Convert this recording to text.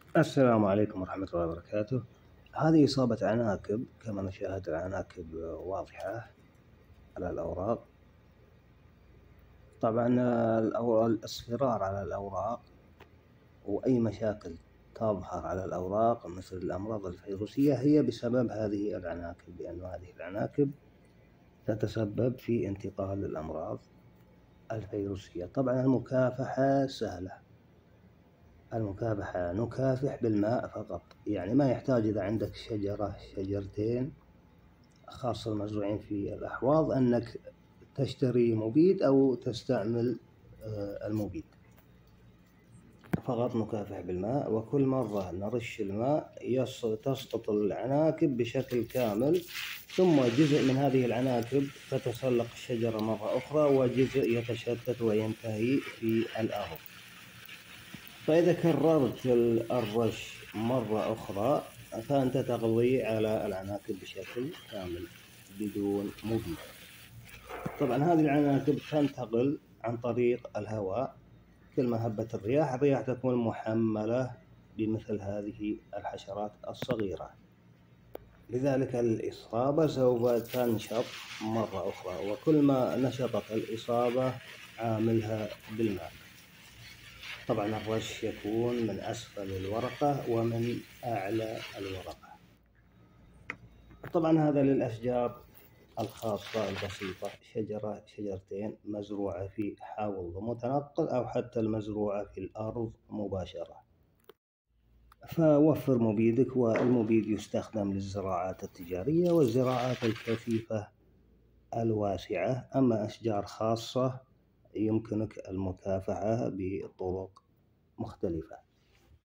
السلام عليكم ورحمة الله وبركاته. هذه إصابة عناكب، كما نشاهد العناكب واضحة على الأوراق. طبعا الإصفرار على الأوراق وأي مشاكل تظهر على الأوراق مثل الأمراض الفيروسية هي بسبب هذه العناكب، لأن هذه العناكب تتسبب في انتقال الأمراض الفيروسية. طبعا المكافحة سهلة، المكافحة نكافح بالماء فقط، يعني ما يحتاج إذا عندك شجرة شجرتين خاصة المزروعين في الأحواض أنك تشتري مبيد أو تستعمل المبيد، فقط نكافح بالماء. وكل مرة نرش الماء تسقط العناكب بشكل كامل، ثم جزء من هذه العناكب تتسلق الشجرة مرة أخرى وجزء يتشتت وينتهي في الأرض. فإذا كررت الرش مرة أخرى فأنت تقضي على العناكب بشكل كامل بدون مبيد. طبعا هذه العناكب تنتقل عن طريق الهواء، كل ما هبت الرياح تكون محملة بمثل هذه الحشرات الصغيرة، لذلك الإصابة سوف تنشط مرة أخرى، وكل ما نشطت الإصابة عاملها بالماء. طبعا الرش يكون من أسفل الورقة ومن أعلى الورقة. طبعا هذا للأشجار الخاصة البسيطة، شجرة شجرتين مزروعة في حوض متنقل أو حتى المزروعة في الأرض مباشرة. فوفر مبيدك، والمبيد يستخدم للزراعات التجارية والزراعات الكثيفة الواسعة. أما أشجار خاصة يمكنك المكافحة بطرق مختلفة.